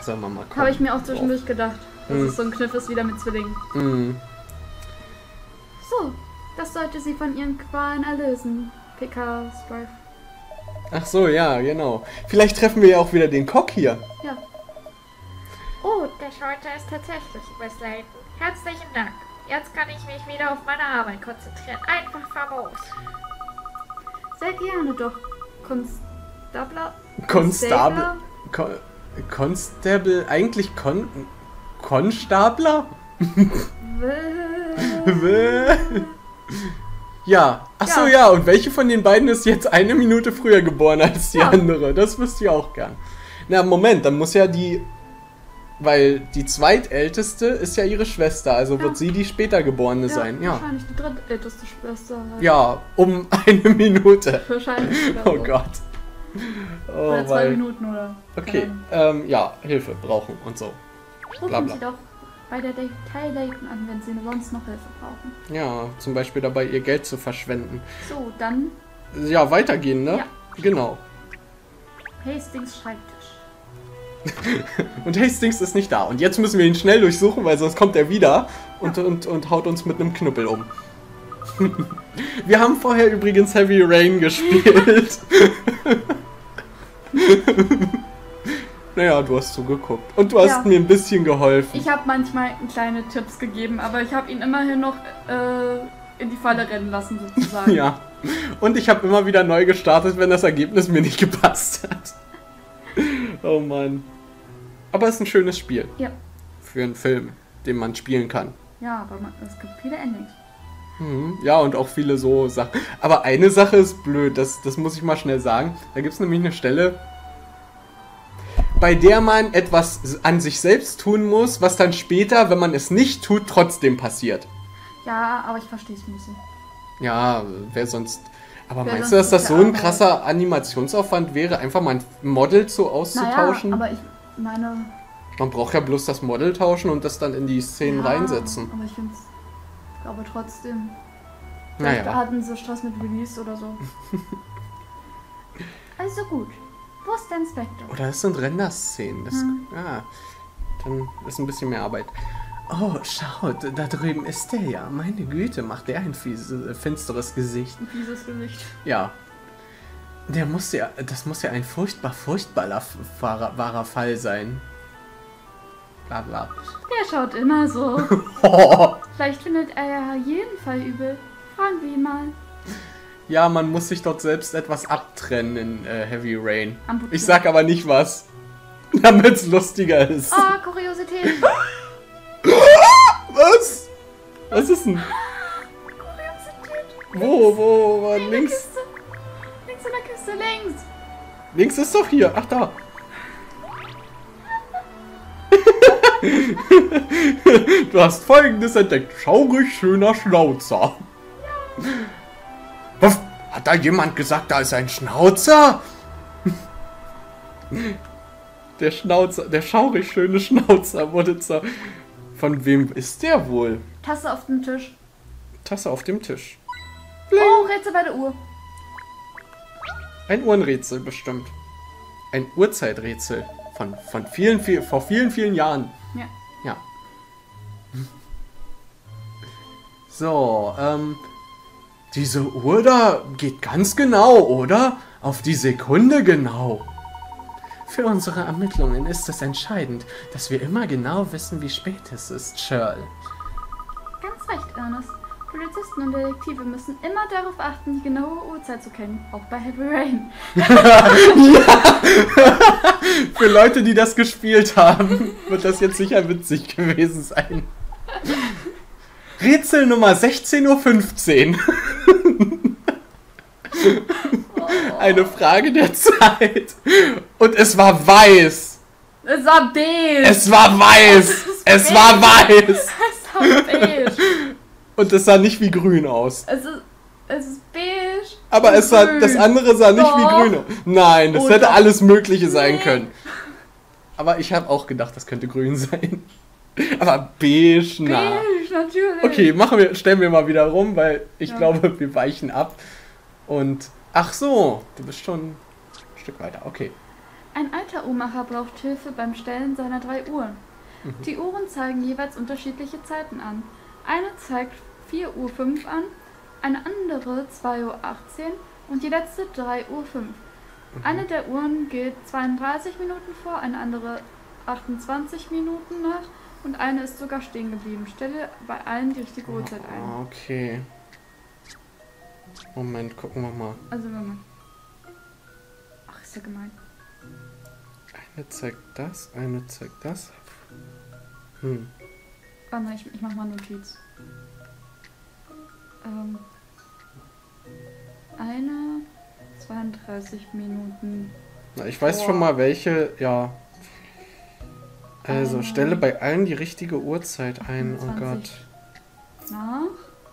zur Mama kommen. Habe ich mir auch zwischendurch gedacht, dass es so ein Kniff ist wieder mit Zwillingen. So, das sollte sie von ihren Qualen erlösen. PK Strife. Ach so, ja, genau. Vielleicht treffen wir ja auch wieder den Kock hier. Ja. Oh, der Schalter ist tatsächlich übersliden. Herzlichen Dank. Jetzt kann ich mich wieder auf meine Arbeit konzentrieren. Einfach famos. Sehr gerne doch. Constable? Constable? Eigentlich Konstabler? Ja. Achso, ja. Und welche von den beiden ist jetzt 1 Minute früher geboren als die andere? Das wüsste ich auch gern. Na, Moment, dann muss ja die... Weil die zweitälteste ist ja ihre Schwester, also wird sie die später geborene sein. Ja, wahrscheinlich die drittälteste Schwester. Halt. Ja, um 1 Minute. Wahrscheinlich. Oh Gott. Oh, oder 2 Minuten oder... Okay, ja, Hilfe brauchen und so. Rufen Sie doch bei der Detailleiten an, wenn Sie sonst noch Hilfe brauchen. Ja, zum Beispiel dabei, ihr Geld zu verschwenden. So, dann... Ja, weitergehen, ne? Ja. Genau. Hastings Schreibtisch. Und Hastings ist nicht da. Und jetzt müssen wir ihn schnell durchsuchen, weil sonst kommt er wieder und haut uns mit einem Knüppel um. Wir haben vorher übrigens Heavy Rain gespielt. Naja, du hast zugeguckt. Und du hast mir ein bisschen geholfen. Ich habe manchmal kleine Tipps gegeben, aber ich habe ihn immerhin noch in die Falle rennen lassen, sozusagen. Ja. Und ich habe immer wieder neu gestartet, wenn das Ergebnis mir nicht gepasst hat. Oh Mann. Aber es ist ein schönes Spiel. Ja. Für einen Film, den man spielen kann. Ja, aber es gibt viele Endings. Ja, und auch viele so Sachen. Aber eine Sache ist blöd, das muss ich mal schnell sagen. Da gibt es nämlich eine Stelle, bei der man etwas an sich selbst tun muss, was dann später, wenn man es nicht tut, trotzdem passiert. Ja, aber ich verstehe es ein bisschen. Ja, wer sonst... Aber meinst du, dass das so ein krasser Animationsaufwand wäre, einfach mal ein Model auszutauschen? Naja, aber ich meine... Man braucht ja bloß das Model tauschen und das dann in die Szenen reinsetzen. Aber ich glaube trotzdem... Naja. Da hatten sie Stress mit Release oder so. Also gut. Wo ist der Inspektor? Oder es sind Render-Szenen. Ja, dann ist ein bisschen mehr Arbeit. Oh, schaut, da drüben ist der ja. Meine Güte, macht der ein finsteres Gesicht. Ein fieses Gesicht. Ja. Das muss ja ein furchtbarer Fall sein. Bla bla. Der schaut immer so. Vielleicht findet er ja jeden Fall übel. Fragen wir ihn mal. Ja, man muss sich dort selbst etwas abtrennen in Heavy Rain. Amputieren. Ich sag aber nicht was. Damit es lustiger ist. Oh, Kuriosität. Was? Was ist denn? Kuriosität. Wo? Links? Links in der Kiste, links. Links ist doch hier. Ach, da. Du hast Folgendes entdeckt. Schaurig schöner Schnauzer. Was? Hat da jemand gesagt, da ist ein Schnauzer? Der Schnauzer, der schaurig schöne Schnauzer wurde zur... Von wem ist der wohl? Tasse auf dem Tisch. Tasse auf dem Tisch. Oh, Rätsel bei der Uhr. Ein Uhrenrätsel bestimmt. Ein Uhrzeiträtsel. Vor vielen Jahren. Ja. Ja. So, diese Uhr da geht ganz genau, oder? Auf die Sekunde genau. Für unsere Ermittlungen ist es entscheidend, dass wir immer genau wissen, wie spät es ist, Shirl. Ganz recht, Ernest. Polizisten und Detektive müssen immer darauf achten, die genaue Uhrzeit zu kennen. Auch bei Heavy Rain. Ja! Für Leute, die das gespielt haben, wird das jetzt sicher witzig gewesen sein. Rätsel Nummer 16:15 Uhr. Eine Frage der Zeit. Und es war weiß. Es war beige. Es war weiß. Es war weiß. Es war beige. Und es sah nicht wie grün aus. Es ist beige. Aber es sah, das andere sah nicht wie grün aus. Nein, das hätte alles Mögliche sein können. Aber ich habe auch gedacht, das könnte grün sein. Aber beige, na. Beige, natürlich. Okay, stellen wir mal wieder rum, weil ich glaube, wir weichen ab. Und, ach so, du bist schon ein Stück weiter, okay. Ein alter Uhrmacher braucht Hilfe beim Stellen seiner 3 Uhren. Die Uhren zeigen jeweils unterschiedliche Zeiten an. Eine zeigt 4:05 Uhr an, eine andere 2:18 Uhr und die letzte 3:05 Uhr. Eine der Uhren geht 32 Minuten vor, eine andere 28 Minuten nach und eine ist sogar stehen geblieben. Stelle bei allen die richtige Uhrzeit ein. Okay. Moment, gucken wir mal. Also wenn man... Ach, ist ja gemein. Eine zeigt das, eine zeigt das. Warte mal, ich mach mal Notiz. Eine 32 Minuten. Na, ich weiß schon mal welche, ja. Also, Eine stelle bei allen die richtige Uhrzeit ein, oh 28 Gott. nach.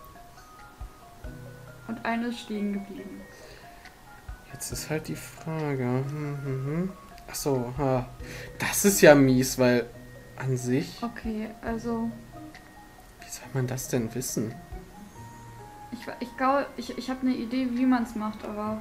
Und eine ist stehen geblieben. Jetzt ist halt die Frage. Ach so, das ist ja mies, weil an sich... Okay, also... Wie soll man das denn wissen? Ich glaube, ich habe eine Idee, wie man es macht, aber...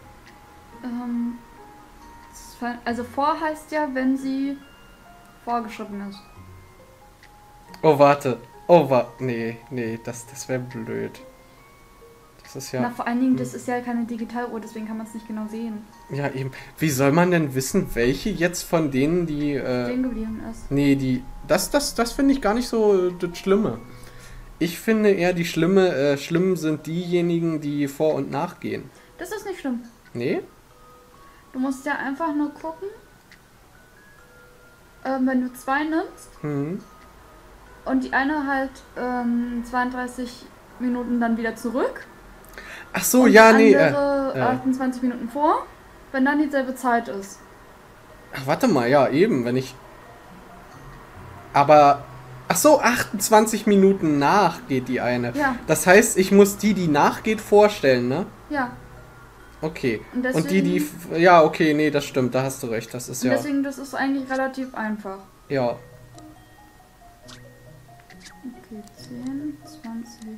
also vor heißt ja, wenn sie vorgeschritten ist. Oh, warte. Oh, nee, das wäre blöd. Das ist ja... Na, vor allen Dingen, das ist ja keine Digitaluhr, deswegen kann man es nicht genau sehen. Ja, eben. Wie soll man denn wissen, welche jetzt von denen, die... Stehen geblieben ist. Nee, das finde ich gar nicht so das Schlimme. Ich finde eher, die schlimm sind diejenigen, die vor- und nachgehen. Das ist nicht schlimm. Nee? Du musst ja einfach nur gucken, wenn du 2 nimmst und die eine halt 32 Minuten dann wieder zurück. Ach so, und ja, die nee. andere 28 Minuten vor, wenn dann dieselbe Zeit ist. Ach, warte mal, ja, eben, wenn ich... Aber... Ach so, 28 Minuten nach geht die eine. Ja. Das heißt, ich muss die nachgeht, vorstellen, ne? Ja. Okay. Und Und die... Ja, okay, nee, das stimmt, da hast du recht, das ist und ja... deswegen, das ist eigentlich relativ einfach. Ja. Okay, 10, 20...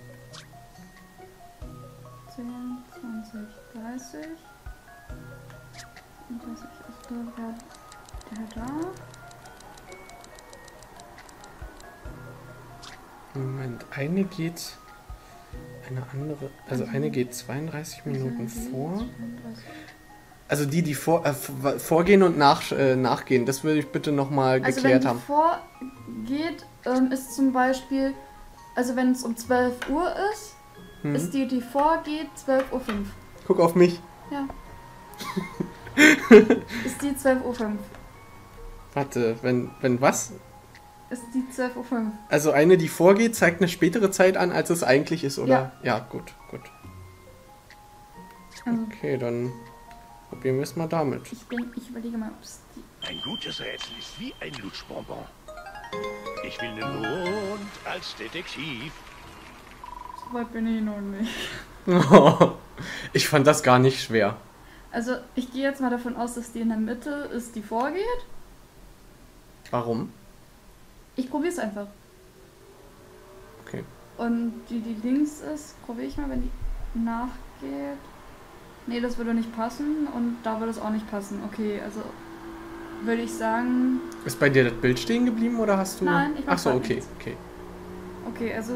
10, 20, 30... Und das ist der da... Moment, eine geht... Eine andere... Also eine geht 32 Minuten vor. Also die vorgehen und nachgehen, das würde ich bitte nochmal geklärt haben. Also wenn die vorgeht, ist zum Beispiel... Also wenn es um 12 Uhr ist, ist die vorgeht 12:05 Uhr. Guck auf mich. Ja. Ist die 12:05 Uhr. Warte, wenn was? Ist die 12:05 Uhr. Also eine, die vorgeht, zeigt eine spätere Zeit an, als es eigentlich ist, oder? Ja, gut. Also, Okay, dann probieren wir es mal damit. ich überlege mal, ob es die... Ein gutes Rätsel ist wie ein Lutschbonbon. Ich will den Mond als Detektiv. So weit bin ich noch nicht. Ich fand das gar nicht schwer. Also ich gehe jetzt mal davon aus, dass die in der Mitte ist, die vorgeht. Warum? Ich probiere es einfach. Okay. Und die links ist, probiere ich mal, wenn die nachgeht. Nee, das würde nicht passen und da würde es auch nicht passen. Okay, also würde ich sagen... Ist bei dir das Bild stehen geblieben oder hast du... Nein, ich mach Ach so, grad okay, nichts. okay. Okay, also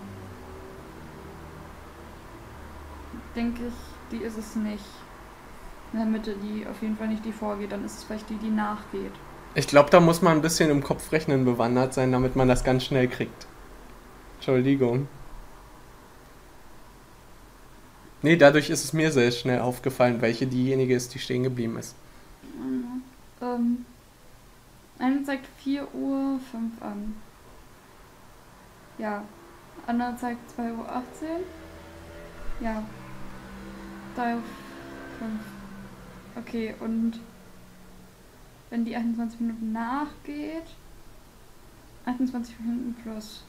denke ich, die ist es nicht. In der Mitte, die auf jeden Fall nicht die vorgeht, dann ist es vielleicht die nachgeht. Ich glaube, da muss man ein bisschen im Kopfrechnen bewandert sein, damit man das ganz schnell kriegt. Entschuldigung. Nee, dadurch ist es mir sehr schnell aufgefallen, welche diejenige ist, die stehen geblieben ist. Eine zeigt 4:05 Uhr an. Ja. Andere zeigt 2:18 Uhr. Ja. 3:05 Uhr. Okay, und wenn die 28 Minuten nachgeht, 28 Minuten plus.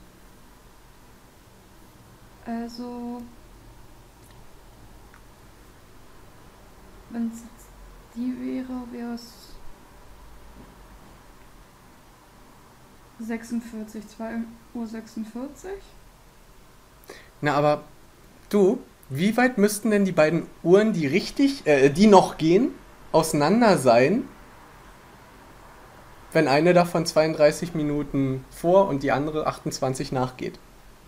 Also, wenn es die wäre es 46, 2:46 Uhr. Na, aber du, wie weit müssten denn die beiden Uhren, die noch gehen, auseinander sein, wenn eine davon 32 Minuten vor und die andere 28 nachgeht?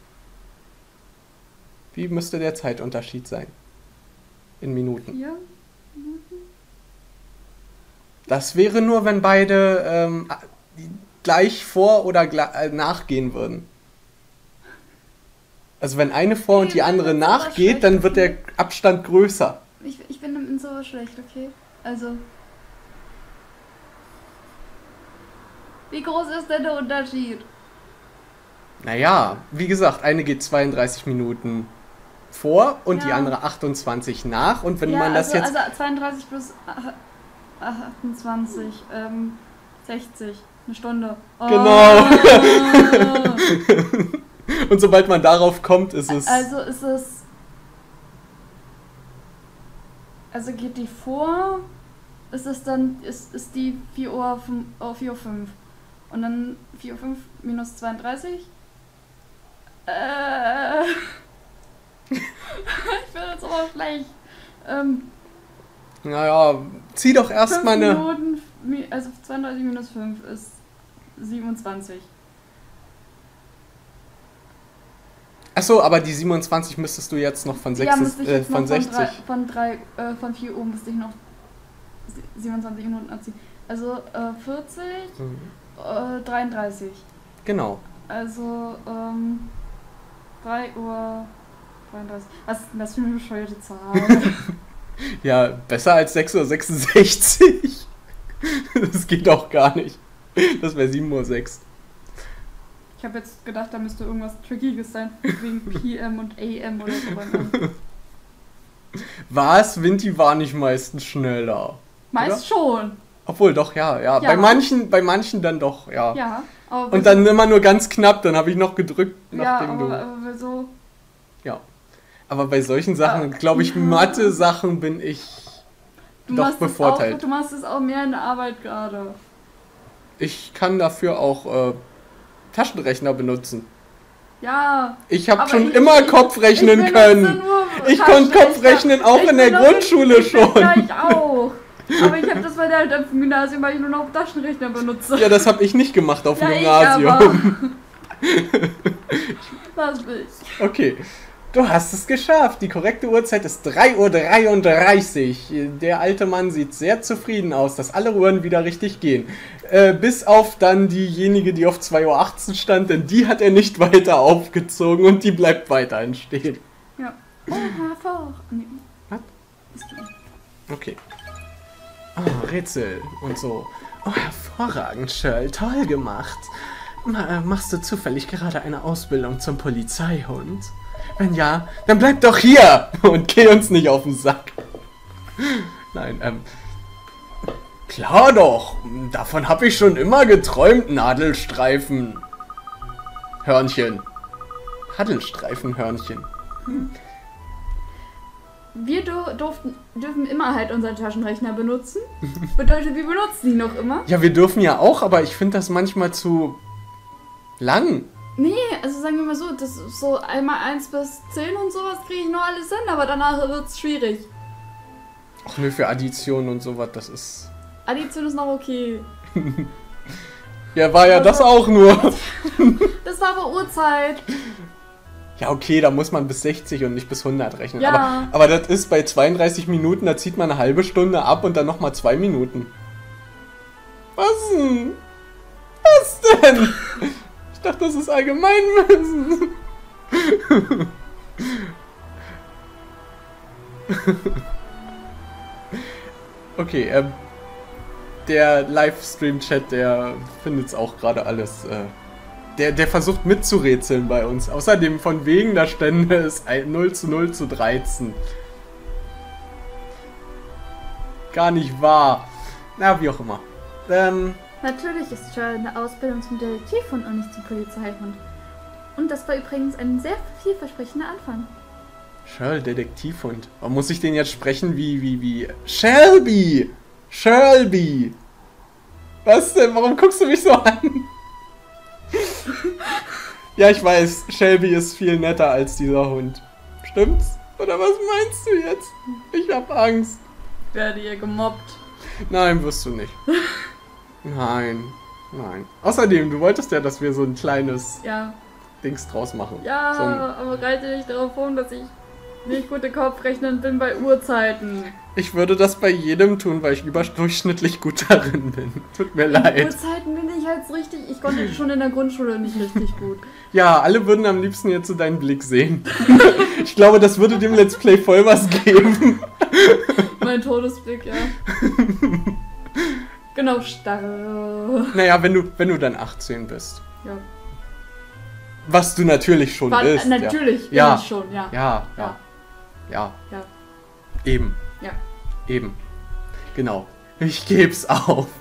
Wie müsste der Zeitunterschied sein? In Minuten. 4? Das wäre nur, wenn beide gleich vor oder nachgehen würden. Also wenn eine vor und die andere nachgeht, dann wird der Abstand größer. Ich bin in sowas schlecht, okay? Also. Wie groß ist denn der Unterschied? Naja, wie gesagt, eine geht 32 Minuten vor und die Ja. andere 28 nach. Und wenn Ja, man das jetzt... Also 32 plus 28, 60, eine Stunde. Oh. Genau. Und sobald man darauf kommt, ist es... Also ist es... Also geht die vor, ist es dann, ist die 4 Uhr 5. Und dann 4 Uhr 5 minus 32. Ich bin jetzt aber schlecht. Naja, zieh doch erst 5 mal eine... Minuten, also 32 minus 5 ist 27. Achso, aber die 27 müsstest du jetzt noch von, Müsste ich jetzt von noch 60... von 4 Uhr müsste ich noch 27 Minuten abziehen. Also 40, 33. Genau. Also 3 Uhr 33. Was ist denn das für eine bescheuerte Zahl? Ja, besser als 6:66 Uhr. Das geht doch gar nicht. Das wäre 7:06 Uhr. Ich habe jetzt gedacht, da müsste irgendwas Trickiges sein, wegen PM und AM oder so. Was? Vinti war nicht meistens schneller. Meist schon. Obwohl, doch, ja. Ja. Bei manchen dann doch, ja. Ja. Aber Und dann immer nur ganz knapp, dann habe ich noch gedrückt, nachdem aber so. Ja. Aber bei solchen Sachen, glaube ich, Mathe-Sachen bin ich doch bevorteilt. Du machst es auch mehr in der Arbeit gerade. Ich kann dafür auch Taschenrechner benutzen. Ja. Ich habe aber schon immer Kopfrechnen ich können. Ich konnte Kopfrechnen auch in der Grundschule schon. Ja, ich auch. Aber ich habe das bei der auf dem Gymnasium, weil ich nur noch Taschenrechner benutze. Ja, das habe ich nicht gemacht auf dem Ja, Gymnasium. Was will ich? Okay. Du hast es geschafft. Die korrekte Uhrzeit ist 3:33 Uhr. Der alte Mann sieht sehr zufrieden aus, dass alle Uhren wieder richtig gehen. Bis auf dann diejenige, die auf 2:18 Uhr stand, denn die hat er nicht weiter aufgezogen und die bleibt weiterhin stehen. Ja. Oh, hervor. Nee. Was? Okay. Oh, Rätsel und so. Oh, hervorragend, Shirl. Toll gemacht. Machst du zufällig gerade eine Ausbildung zum Polizeihund? Wenn ja, dann bleib doch hier und geh uns nicht auf den Sack. Nein, klar doch. Davon habe ich schon immer geträumt, Nadelstreifen. Hörnchen. Nadelstreifenhörnchen. Wir dürfen immer halt unseren Taschenrechner benutzen. Bedeutet, wir benutzen ihn noch immer. Ja, wir dürfen ja auch, aber ich finde das manchmal zu lang. Nee, also sagen wir mal so, das ist so einmal 1 bis 10 und sowas kriege ich noch alles hin, aber danach wird es schwierig. Ach nö, für Addition und sowas, das ist... Addition ist noch okay. Ja, war ja das auch nur. Das war aber Uhrzeit. Ja, okay, da muss man bis 60 und nicht bis 100 rechnen. Ja. Aber das ist bei 32 Minuten, da zieht man eine halbe Stunde ab und dann nochmal 2 Minuten. Was denn? Was denn? Ich dachte, das ist Allgemeinwissen. Okay, der Livestream-Chat, der findet es auch gerade alles. Der versucht mitzurätseln bei uns. Außerdem von wegen, da stände es 0:0 zu 13. Gar nicht wahr. Na, wie auch immer. Natürlich ist Shirl eine Ausbildung zum Detektivhund und nicht zum Polizeihund. Und das war übrigens ein sehr vielversprechender Anfang. Shirl, Detektivhund. Warum muss ich den jetzt sprechen wie... Shelby! Shelby! Was denn? Warum guckst du mich so an? Ja, ich weiß, Shelby ist viel netter als dieser Hund. Stimmt's? Oder was meinst du jetzt? Ich hab Angst. Werde hier gemobbt. Nein, wirst du nicht. Nein. Außerdem, du wolltest ja, dass wir so ein kleines Ja. Dings draus machen. Ja, So aber reite nicht darauf hin, dass ich nicht gute Kopfrechnen bin bei Uhrzeiten. ich würde das bei jedem tun, weil ich überdurchschnittlich gut darin bin. Tut mir In leid. Uhrzeiten bin ich halt richtig. Ich konnte schon in der Grundschule nicht richtig gut. Ja, alle würden am liebsten jetzt so deinen Blick sehen. Ich glaube, das würde dem Let's Play voll was geben. Mein Todesblick, ja. Genau, starr. Naja, wenn du dann 18 bist. Ja. Was du natürlich schon bist. Natürlich, Ja. bin ich schon, ja. Ja. Ja. Eben. Ja. Eben. Genau. Ich geb's auf.